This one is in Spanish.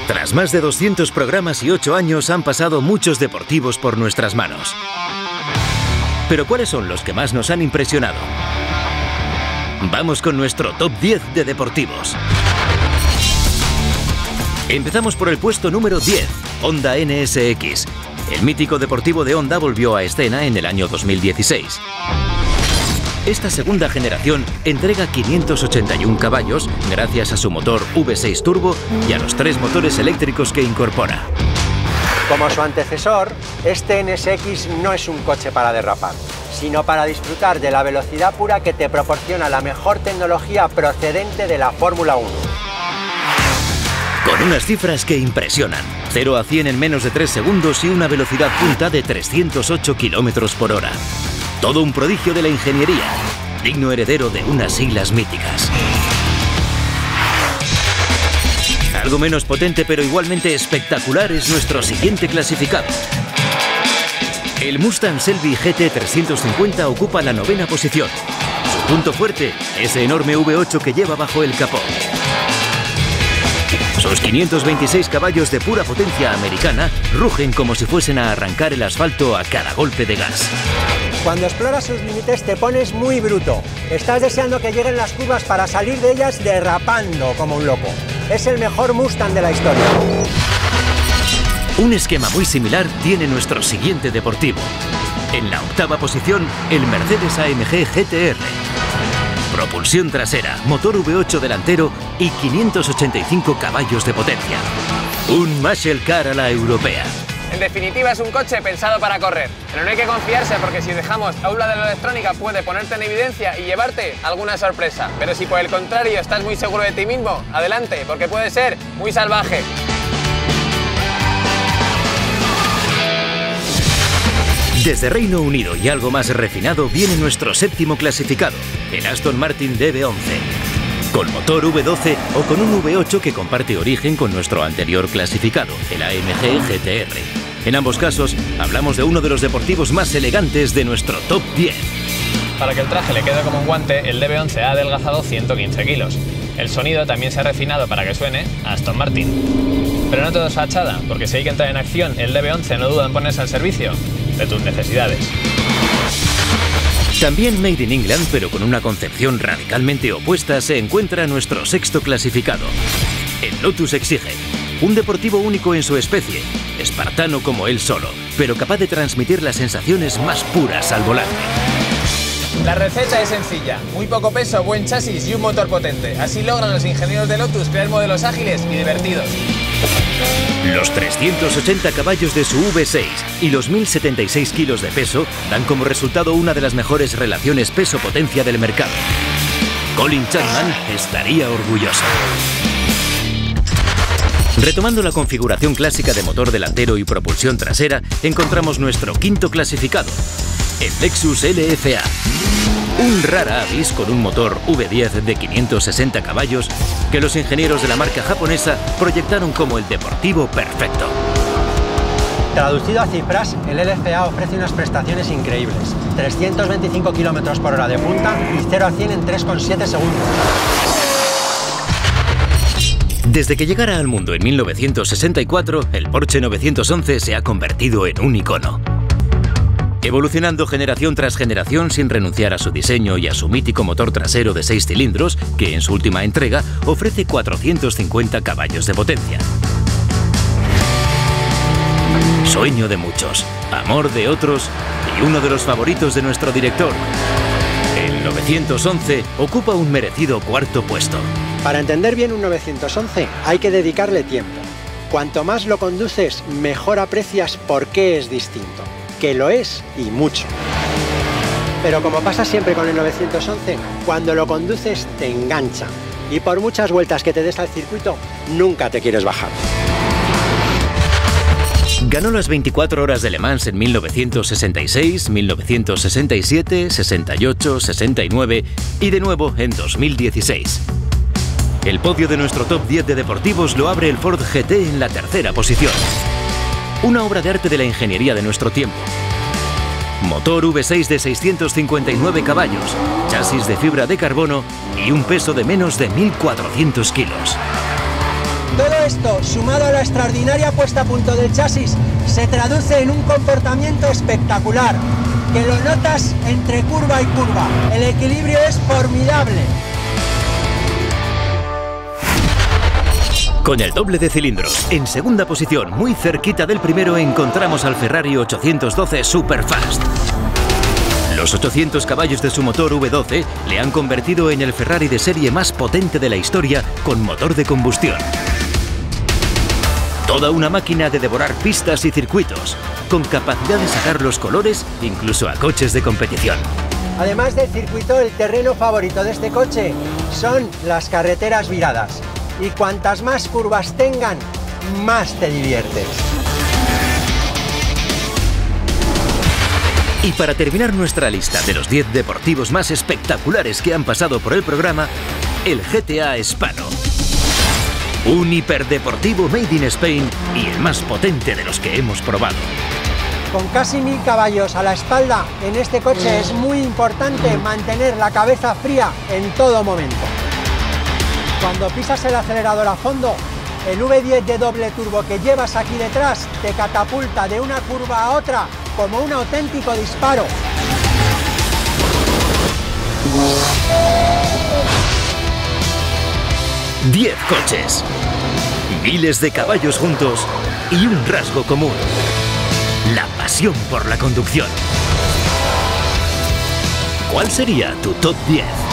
Tras más de 200 programas y 8 años han pasado muchos deportivos por nuestras manos. Pero ¿cuáles son los que más nos han impresionado? Vamos con nuestro top 10 de deportivos. Empezamos por el puesto número 10, Honda NSX. El mítico deportivo de Honda volvió a escena en el año 2016. Esta segunda generación entrega 581 caballos gracias a su motor V6 turbo y a los 3 motores eléctricos que incorpora. Como su antecesor, este NSX no es un coche para derrapar, sino para disfrutar de la velocidad pura que te proporciona la mejor tecnología procedente de la Fórmula 1. Con unas cifras que impresionan. 0 a 100 en menos de 3 segundos y una velocidad punta de 308 km/h. Todo un prodigio de la ingeniería, digno heredero de unas siglas míticas. Algo menos potente pero igualmente espectacular es nuestro siguiente clasificado. El Mustang Shelby GT 350 ocupa la 9ª posición. Su punto fuerte, ese enorme V8 que lleva bajo el capó. Sus 526 caballos de pura potencia americana rugen como si fuesen a arrancar el asfalto a cada golpe de gas. Cuando exploras sus límites te pones muy bruto. Estás deseando que lleguen las curvas para salir de ellas derrapando como un loco. Es el mejor Mustang de la historia. Un esquema muy similar tiene nuestro siguiente deportivo. En la 8ª posición, el Mercedes AMG GTR. Propulsión trasera, motor V8 delantero y 585 caballos de potencia. Un muscle car a la europea. En definitiva, es un coche pensado para correr. Pero no hay que confiarse porque si dejamos a un lado de la electrónica puede ponerte en evidencia y llevarte alguna sorpresa. Pero si por el contrario estás muy seguro de ti mismo, adelante, porque puede ser muy salvaje. Desde Reino Unido y algo más refinado viene nuestro 7º clasificado, el Aston Martin DB11. Con motor V12 o con un V8 que comparte origen con nuestro anterior clasificado, el AMG GTR. En ambos casos, hablamos de uno de los deportivos más elegantes de nuestro top 10. Para que el traje le quede como un guante, el DB11 ha adelgazado 115 kilos. El sonido también se ha refinado para que suene a Aston Martin. Pero no todo es fachada, porque si hay que entrar en acción, el DB11 no duda en ponerse al servicio de tus necesidades. También made in England, pero con una concepción radicalmente opuesta, se encuentra nuestro 6º clasificado, el Lotus Exige. Un deportivo único en su especie, espartano como él solo, pero capaz de transmitir las sensaciones más puras al volante. La receta es sencilla, muy poco peso, buen chasis y un motor potente. Así logran los ingenieros de Lotus crear modelos ágiles y divertidos. Los 380 caballos de su V6 y los 1076 kilos de peso dan como resultado una de las mejores relaciones peso-potencia del mercado. Colin Chapman estaría orgulloso. Retomando la configuración clásica de motor delantero y propulsión trasera, encontramos nuestro 5º clasificado, el Lexus LFA. Un rara avis con un motor V10 de 560 caballos que los ingenieros de la marca japonesa proyectaron como el deportivo perfecto. Traducido a cifras, el LFA ofrece unas prestaciones increíbles. 325 km/h de punta y 0 a 100 en 3,7 segundos. Desde que llegara al mundo en 1964, el Porsche 911 se ha convertido en un icono. Evolucionando generación tras generación sin renunciar a su diseño y a su mítico motor trasero de 6 cilindros, que en su última entrega ofrece 450 caballos de potencia. Sueño de muchos, amor de otros y uno de los favoritos de nuestro director. El 911 ocupa un merecido 4º puesto. Para entender bien un 911 hay que dedicarle tiempo. Cuanto más lo conduces, mejor aprecias por qué es distinto. Que lo es y mucho. Pero como pasa siempre con el 911, cuando lo conduces te engancha y por muchas vueltas que te des al circuito, nunca te quieres bajar. Ganó las 24 horas de Le Mans en 1966, 1967, 68, 69 y de nuevo en 2016. El podio de nuestro top 10 de deportivos lo abre el Ford GT en la 3ª posición. Una obra de arte de la ingeniería de nuestro tiempo. Motor V6 de 659 caballos, chasis de fibra de carbono y un peso de menos de 1.400 kilos. Todo esto, sumado a la extraordinaria puesta a punto del chasis, se traduce en un comportamiento espectacular, que lo notas entre curva y curva. El equilibrio es formidable. Con el doble de cilindros, en segunda posición, muy cerquita del primero, encontramos al Ferrari 812 Superfast. Los 800 caballos de su motor V12 le han convertido en el Ferrari de serie más potente de la historia con motor de combustión. Toda una máquina de devorar pistas y circuitos, con capacidad de sacar los colores incluso a coches de competición. Además del circuito, el terreno favorito de este coche son las carreteras viradas. Y cuantas más curvas tengan, más te diviertes. Y para terminar nuestra lista de los 10 deportivos más espectaculares que han pasado por el programa, el GTA Spano. Un hiperdeportivo made in Spain y el más potente de los que hemos probado. Con casi 1000 caballos a la espalda, en este coche es muy importante mantener la cabeza fría en todo momento. Cuando pisas el acelerador a fondo, el V10 de doble turbo que llevas aquí detrás te catapulta de una curva a otra como un auténtico disparo. ¡10 coches! Miles de caballos juntos y un rasgo común: la pasión por la conducción. ¿Cuál sería tu top 10?